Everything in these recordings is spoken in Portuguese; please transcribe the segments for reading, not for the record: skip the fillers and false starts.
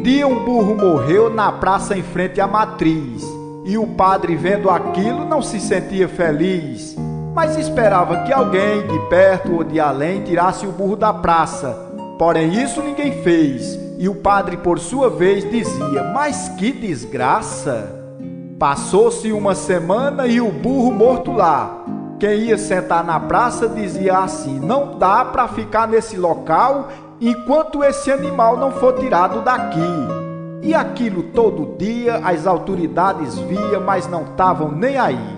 dia um burro morreu na praça em frente à matriz, e o padre, vendo aquilo, não se sentia feliz, mas esperava que alguém de perto ou de além tirasse o burro da praça. Porém isso ninguém fez, e o padre por sua vez dizia: mas que desgraça! Passou-se uma semana e o burro morto lá. Quem ia sentar na praça dizia assim: não dá para ficar nesse local enquanto esse animal não for tirado daqui. E aquilo todo dia as autoridades viam, mas não estavam nem aí.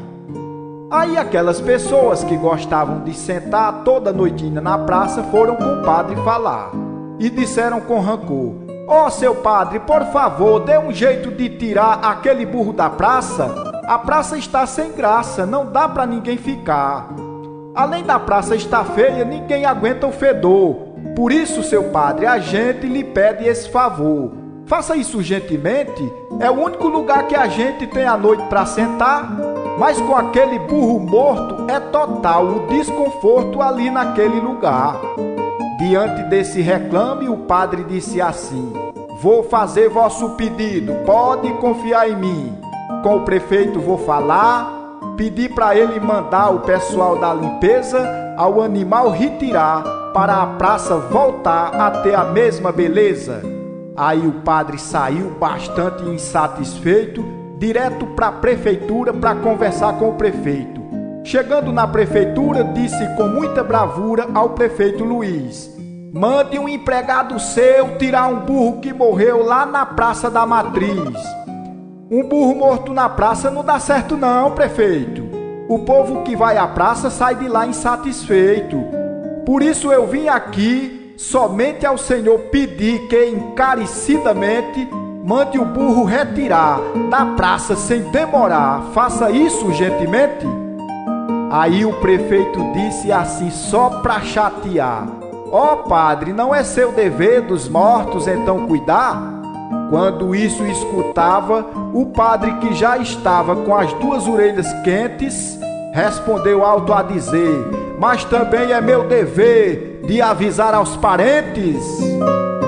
Aí aquelas pessoas que gostavam de sentar toda noitinha na praça foram com o padre falar e disseram com rancor: ó, seu padre, por favor, dê um jeito de tirar aquele burro da praça. A praça está sem graça, não dá para ninguém ficar. Além da praça estar feia, ninguém aguenta o fedor. Por isso, seu padre, a gente lhe pede esse favor. Faça isso gentilmente, é o único lugar que a gente tem à noite para sentar. Mas com aquele burro morto é total o desconforto ali naquele lugar. Diante desse reclame, o padre disse assim: vou fazer vosso pedido, pode confiar em mim. Com o prefeito vou falar, pedir para ele mandar o pessoal da limpeza ao animal retirar, para a praça voltar a ter a mesma beleza. Aí o padre saiu bastante insatisfeito, direto para a prefeitura para conversar com o prefeito. Chegando na prefeitura, disse com muita bravura ao prefeito Luiz: mande um empregado seu tirar um burro que morreu lá na Praça da Matriz. Um burro morto na praça não dá certo não, prefeito. O povo que vai à praça sai de lá insatisfeito. Por isso eu vim aqui somente ao senhor pedir que encarecidamente mande o burro retirar da praça sem demorar. Faça isso gentilmente. Aí o prefeito disse assim, só para chatear: ó padre, não é seu dever dos mortos então cuidar? Quando isso escutava, o padre, que já estava com as duas orelhas quentes, respondeu alto a dizer: mas também é meu dever de avisar aos parentes.